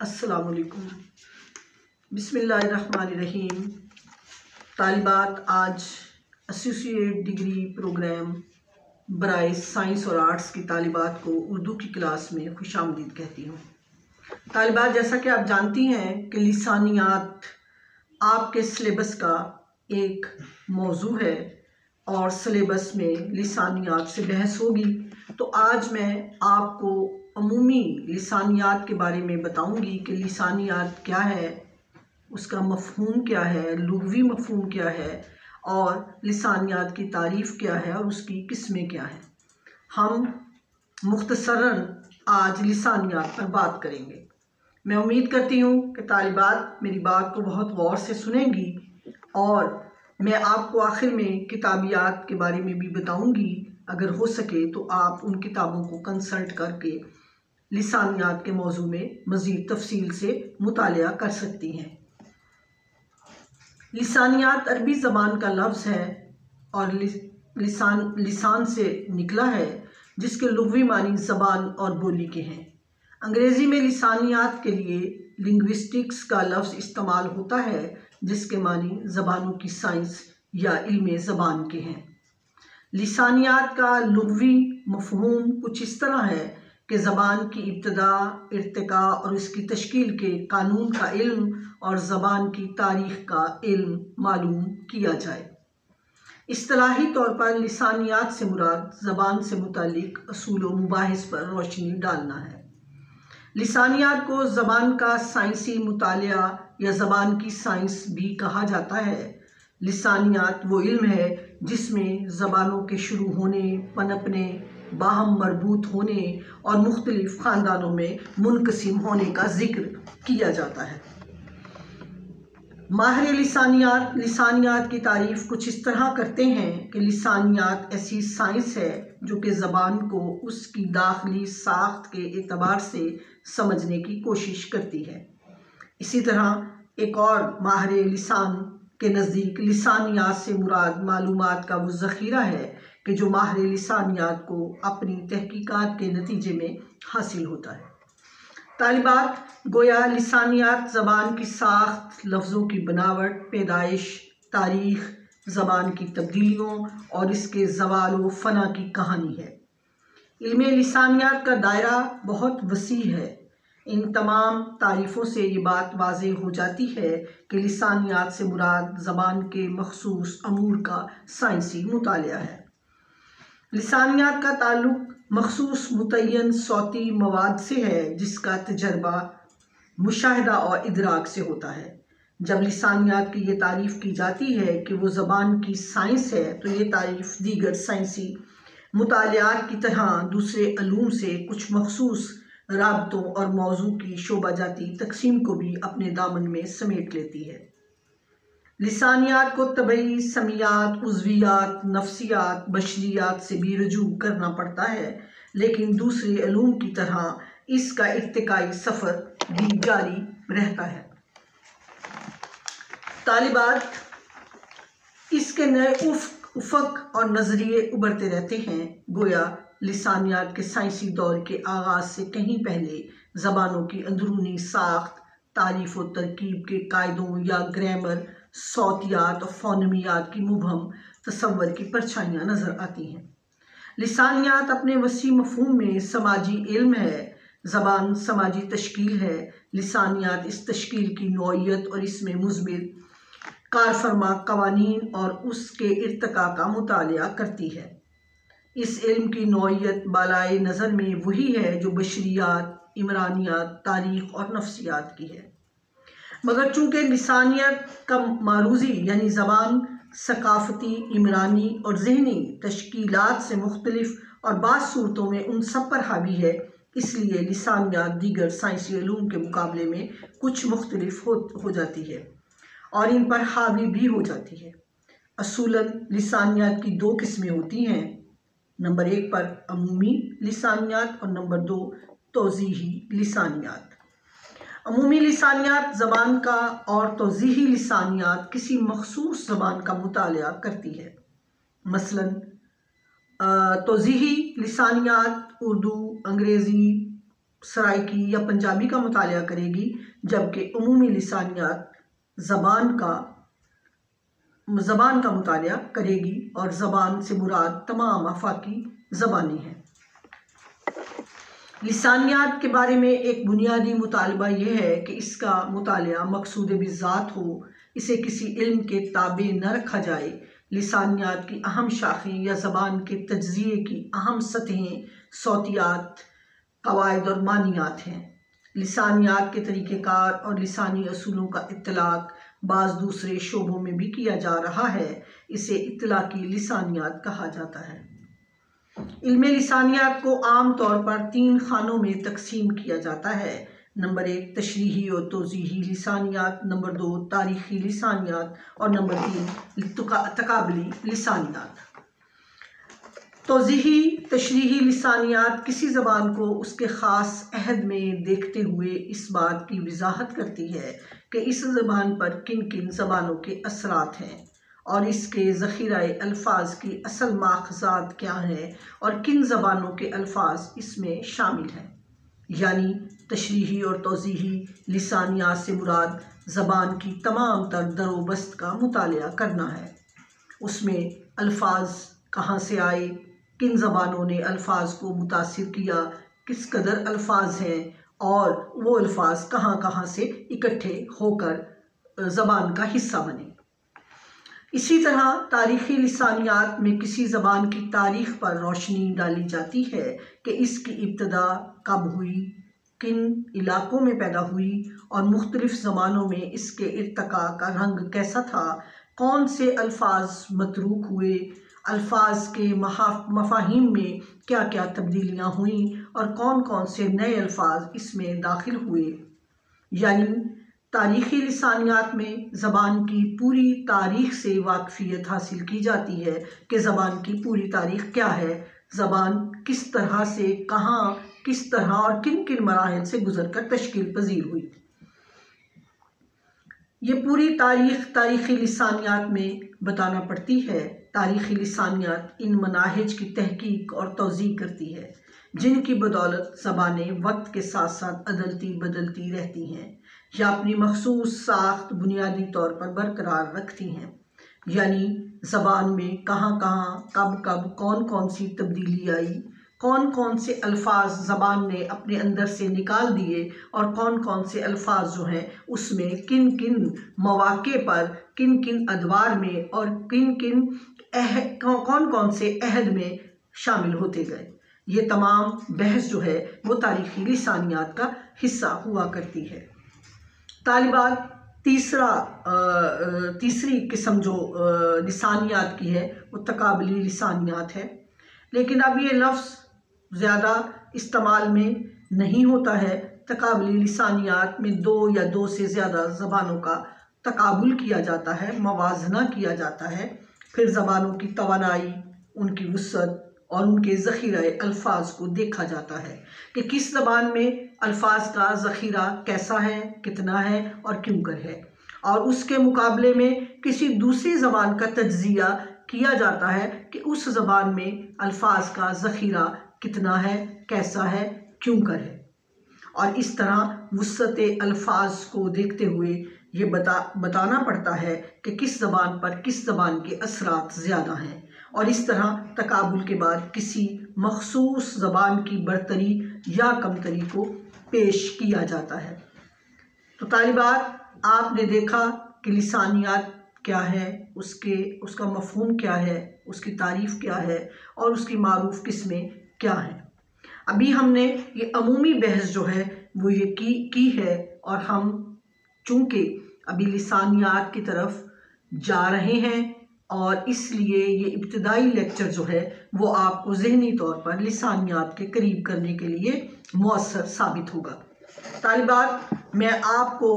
السلام علیکم۔ بسم اللہ الرحمن الرحیم۔ طالبات، آج ایسوسیٹ ڈگری پروگرام برائے سائنس اور آرٹس کی طالبات کو اردو کی کلاس میں خوش آمدید کہتی ہوں۔ طالبات، جیسا کہ آپ جانتی ہیں کہ لسانیات آپ کے سلیبس کا ایک موضوع ہے اور سلیبس میں لسانیات سے بحث ہوگی، تو آج میں آپ کو عمومی لسانیات کے بارے میں بتاؤں گی کہ لسانیات کیا ہے، اس کا مفہوم کیا ہے، لغوی مفہوم کیا ہے اور لسانیات کی تعریف کیا ہے اور اس کی قسمیں کیا ہیں۔ ہم مختصراً آج لسانیات پر بات کریں گے۔ میں امید کرتی ہوں کہ طالبات میری بات کو بہت غور سے سنیں گی اور میں آپ کو آخر میں کتابیات کے بارے میں بھی بتاؤں گی۔ اگر ہو سکے تو آپ ان کتابوں کو کنسلٹ کر کے لسانیات کے موضوع میں مزید تفصیل سے مطالعہ کر سکتی ہیں۔ لسانیات عربی زبان کا لفظ ہے اور لسان سے نکلا ہے، جس کے لغوی معنی زبان اور بولی کے ہیں۔ انگریزی میں لسانیات کے لیے لنگوسٹکس کا لفظ استعمال ہوتا ہے، جس کے معنی زبانوں کی سائنس یا علم زبان کے ہیں۔ لسانیات کا لغوی مفہوم کچھ اس طرح ہے کہ زبان کی ابتدا، ارتقاء اور اس کی تشکیل کے قانون کا علم اور زبان کی تاریخ کا علم معلوم کیا جائے۔ اصطلاحی طور پر لسانیات سے مراد زبان سے متعلق اصول و مباحث پر روشنی ڈالنا ہے۔ لسانیات کو زبان کا سائنسی مطالعہ یا زبان کی سائنس بھی کہا جاتا ہے۔ لسانیات وہ علم ہے جس میں زبانوں کے شروع ہونے، پنپنے، باہم مربوط ہونے اور مختلف خاندانوں میں منقسم ہونے کا ذکر کیا جاتا ہے۔ ماہر لسانیات کی تعریف کچھ اس طرح کرتے ہیں کہ لسانیات ایسی سائنس ہے جو کہ زبان کو اس کی داخلی ساخت کے اعتبار سے سمجھنے کی کوشش کرتی ہے۔ اسی طرح ایک اور ماہر لسان کے نزدیک لسانیات سے مراد معلومات کا وہ ذخیرہ ہے کہ جو ماہر لسانیات کو اپنی تحقیقات کے نتیجے میں حاصل ہوتا ہے۔ طالبات، گویا لسانیات زبان کی ساخت، لفظوں کی بناوٹ، پیدائش، تاریخ، زبان کی تبدیلیوں اور اس کے زوال و فنا کی کہانی ہے۔ علم لسانیات کا دائرہ بہت وسیع ہے۔ ان تمام تعریفوں سے یہ بات واضح ہو جاتی ہے کہ لسانیات سے مراد زبان کے مخصوص امور کا سائنسی مطالعہ ہے۔ لسانیات کا تعلق مخصوص متعین صوتی مواد سے ہے جس کا تجربہ مشاہدہ اور ادراک سے ہوتا ہے۔ جب لسانیات کی یہ تعریف کی جاتی ہے کہ وہ زبان کی سائنس ہے، تو یہ تعریف دیگر سائنسی مطالعات کی طرح دوسرے علوم سے کچھ مخصوص رابطوں اور موضوع کی شعبہ جاتی تقسیم کو بھی اپنے دامن میں سمیٹ لیتی ہے۔ لسانیات کو طبعی، سمیات، عضویات، نفسیات، بشریات سے بھی رجوع کرنا پڑتا ہے، لیکن دوسرے علوم کی طرح اس کا ارتقائی سفر بھی جاری رہتا ہے۔ طالبات، اس کے نئے افق اور نظریے ابھرتے رہتے ہیں۔ گویا لسانیات کے سائنسی دور کے آغاز سے کہیں پہلے زبانوں کی اندرونی ساخت، تعریف و ترکیب کے قاعدوں یا گرامر، صوتیات اور فونیمیات کی مبہم تصور کی پرچھائیاں نظر آتی ہیں۔ لسانیات اپنے وسیع مفہوم میں سماجی علم ہے۔ زبان سماجی تشکیل ہے۔ لسانیات اس تشکیل کی نوعیت اور اس میں مضمر کارفرما قوانین اور اس کے ارتقاء کا مطالعہ کرتی ہے۔ اس علم کی نوعیت بالائے نظر میں وہی ہے جو بشریات، عمرانیات، تاریخ اور نفسیات کی ہے، مگر چونکہ لسانیات کا معروضی یعنی زبان ثقافتی، عمرانی اور ذہنی تشکیلات سے مختلف اور بعض صورتوں میں ان سب پر حاوی ہے، اس لیے لسانیات دیگر سائنسی علوم کے مقابلے میں کچھ مختلف ہو جاتی ہے اور ان پر حاوی بھی ہو جاتی ہے۔ اصولاً لسانیات کی دو قسمیں ہوتی ہیں، نمبر 1 پر عمومی لسانیات اور نمبر 2 توضیحی لسانیات۔ عمومی لسانیات زبان کا اور توضیحی لسانیات کسی مخصوص زبان کا مطالعہ کرتی ہے۔ مثلاً توضیحی لسانیات اردو، انگریزی، سرائکی یا پنجابی کا مطالعہ کرے گی، جبکہ عمومی لسانیات زبان کا مطالعہ کرے گی، اور زبان سے مراد تمام آفاقی زبانیں ہیں۔ لسانیات کے بارے میں ایک بنیادی مطالبہ یہ ہے کہ اس کا مطالعہ مقصود بذات ہو، اسے کسی علم کے تابع نہ رکھا جائے۔ لسانیات کی اہم شاخیں یا زبان کے تجزیے کی اہم سطحیں صوتیات، قواعد اور معنیات ہیں۔ لسانیات کے طریقہ کار اور لسانی اصولوں کا اطلاق بعض دوسرے شعبوں میں بھی کیا جا رہا ہے، اسے اطلاقی لسانیات کہا جاتا ہے۔ علم لسانیات کو عام طور پر 3 خانوں میں تقسیم کیا جاتا ہے۔ نمبر 1 تشریحی اور توضیحی لسانیات، نمبر 2 تاریخی لسانیات، اور نمبر 3 تقابلی لسانیات۔ توضیحی تشریحی لسانیات کسی زبان کو اس کے خاص عہد میں دیکھتے ہوئے اس بات کی وضاحت کرتی ہے کہ اس زبان پر کن کن زبانوں کے اثرات ہیں، اور اس کے ذخیرہ الفاظ کی اصل ماخذات کیا ہیں، اور کن زبانوں کے الفاظ اس میں شامل ہیں۔ یعنی تشریحی اور توضیحی لسانیات سے مراد زبان کی تمام تر در و بست کا مطالعہ کرنا ہے۔ اس میں الفاظ کہاں سے آئے، کن زبانوں نے الفاظ کو متاثر کیا، کس قدر الفاظ ہیں، اور وہ الفاظ کہاں کہاں سے اکٹھے ہو کر زبان کا حصہ بنے۔ اسی طرح تاریخی لسانیات میں کسی زبان کی تاریخ پر روشنی ڈالی جاتی ہے کہ اس کی ابتدا کب ہوئی، کن علاقوں میں پیدا ہوئی، اور مختلف زمانوں میں اس کے ارتقاء کا رنگ کیسا تھا، کون سے الفاظ متروک ہوئے، الفاظ کے مفاہیم میں کیا کیا تبدیلیاں ہوئیں، اور کون کون سے نئے الفاظ اس میں داخل ہوئے۔ یعنی تاریخی لسانیات میں زبان کی پوری تاریخ سے واقفیت حاصل کی جاتی ہے کہ زبان کی پوری تاریخ کیا ہے، زبان کس طرح سے، کہاں، کس طرح اور کن کن مراحل سے گزر کر تشکیل پذیر ہوئی۔ یہ پوری تاریخ تاریخی لسانیات میں بتانا پڑتی ہے۔ تاریخی لسانیات ان مناہج کی تحقیق اور توضیح کرتی ہے جن کی بدولت زبانیں وقت کے ساتھ ساتھ عدلتی بدلتی رہتی ہیں یا اپنی مخصوص ساخت بنیادی طور پر برقرار رکھتی ہیں۔ یعنی زبان میں کہاں کہاں، کب کب، کون کون سی تبدیلی آئی، کون کون سے الفاظ زبان نے اپنے اندر سے نکال دیے، اور کون کون سے الفاظ جو ہیں اس میں کن کن مواقع پر، کن کن ادوار میں، اور کون کون سے عہد میں شامل ہوتے گئے۔ یہ تمام بحث جو ہے وہ تاریخی لسانیات کا حصہ ہوا کرتی ہے۔ طالبات تیسری قسم جو لسانیات کی ہے وہ تقابلی لسانیات ہے، لیکن اب یہ لفظ زیادہ استعمال میں نہیں ہوتا ہے۔ تقابلی لسانیات میں 2 یا 2 سے زیادہ زبانوں کا تقابل کیا جاتا ہے، موازنہ کیا جاتا ہے، پھر زبانوں کی توانائی، ان کی وسعت اور ان کے ذخیرہ الفاظ کو دیکھا جاتا ہے کہ کس زبان میں الفاظ کا ذخیرہ کیسا ہے، کتنا ہے اور کیوں کر ہے، اور اس کے مقابلے میں کسی دوسری زبان کا تجزیہ کیا جاتا ہے کہ اس زبان میں الفاظ کا ذخیرہ کتنا ہے، کیسا ہے، کیوں کر ہے۔ اور اس طرح وسعت الفاظ کو دیکھتے ہوئے یہ بتانا پڑتا ہے کہ کس زبان پر کس زبان کے اثرات زیادہ ہیں، اور اس طرح تقابل کے بعد کسی مخصوص زبان کی برتری یا کمتری کو پیش کیا جاتا ہے۔ تو طالبات، آپ نے دیکھا کہ لسانیات کیا ہے، اس کا مفہوم کیا ہے، اس کی تعریف کیا ہے، اور اس کی معروف قسمیں کیا ہیں۔ ابھی ہم نے یہ عمومی بحث جو ہے وہ یہ کی ہے، اور ہم چونکہ ابھی لسانیات کی طرف جا رہے ہیں، اور اس لیے یہ ابتدائی لیکچر جو ہے وہ آپ کو ذہنی طور پر لسانیات کے قریب کرنے کے لیے مؤثر ثابت ہوگا۔ طالبات، میں آپ کو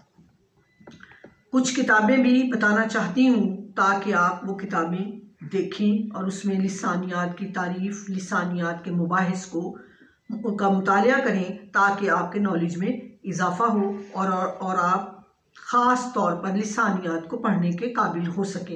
کچھ کتابیں بھی بتانا چاہتی ہوں تاکہ آپ وہ کتابیں دیکھیں اور اس میں لسانیات کی تعریف، لسانیات کے مباحث کا مطالعہ کریں تاکہ آپ کے نالج میں اضافہ ہو اور آپ خاص طور پر لسانیات کو پڑھنے کے قابل ہو سکیں۔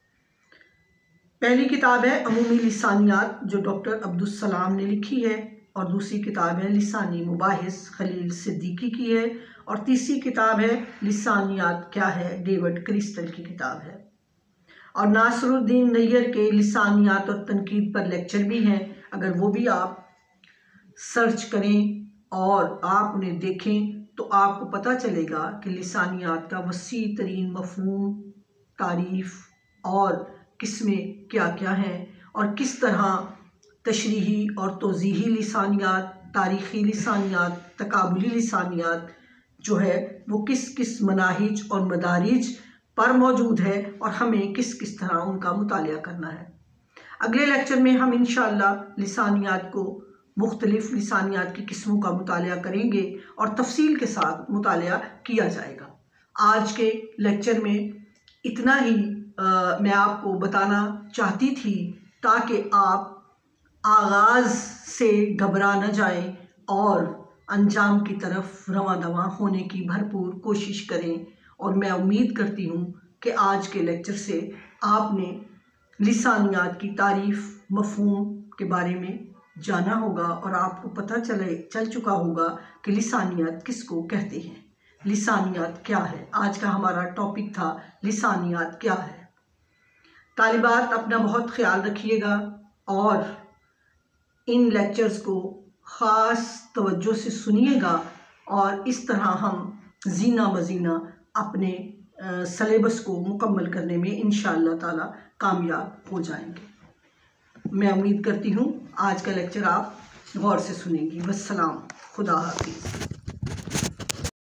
پہلی کتاب ہے عمومی لسانیات، جو ڈاکٹر عبدالسلام نے لکھی ہے۔ اور دوسری کتاب ہے لسانی مباحث خلیل صدیقی کی ہے، اور تیسری کتاب ہے لسانیات کیا ہے، ڈیوڈ کرسٹل کی کتاب ہے۔ اور ناصر الدین نیّر کے لسانیات اور تنقید پر لیکچر بھی ہیں، اگر وہ بھی آپ سرچ کریں اور آپ انہیں دیکھیں تو آپ کو پتہ چلے گا کہ لسانیات کا وسیع ترین مفہوم، تعریف اور قسمیں کیا کیا ہیں، اور کس طرح تشریحی اور توضیحی لسانیات، تاریخی لسانیات، تقابلی لسانیات جو ہے وہ کس کس مناہج اور مدارج پر موجود ہے، اور ہمیں کس کس طرح ان کا مطالعہ کرنا ہے۔ اگلے لیکچر میں ہم انشاءاللہ لسانیات کو، مختلف لسانیات کی قسموں کا مطالعہ کریں گے اور تفصیل کے ساتھ مطالعہ کیا جائے گا۔ آج کے لیکچر میں اتنا ہی میں آپ کو بتانا چاہتی تھی تاکہ آپ آغاز سے گھبرا نہ جائیں اور انجام کی طرف رواں دواں ہونے کی بھرپور کوشش کریں، اور میں امید کرتی ہوں کہ آج کے لیکچر سے آپ نے لسانیات کی تعریف، مفہوم کے بارے میں جانا ہوگا، اور آپ کو پتہ چل چکا ہوگا کہ لسانیات کس کو کہتے ہیں، لسانیات کیا ہے۔ آج کا ہمارا ٹاپک تھا لسانیات کیا ہے۔ طالبات اپنا بہت خیال رکھیے گا، اور ان لیکچرز کو خاص توجہ سے سنیے گا، اور اس طرح ہم زینہ بزینہ اپنے سلیبس کو مکمل کرنے میں انشاءاللہ تعالی کامیاب ہو جائیں گے۔ میں امید کرتی ہوں آج کا لیکچر آپ غور سے سنیں گی۔ والسلام، خدا حافظ۔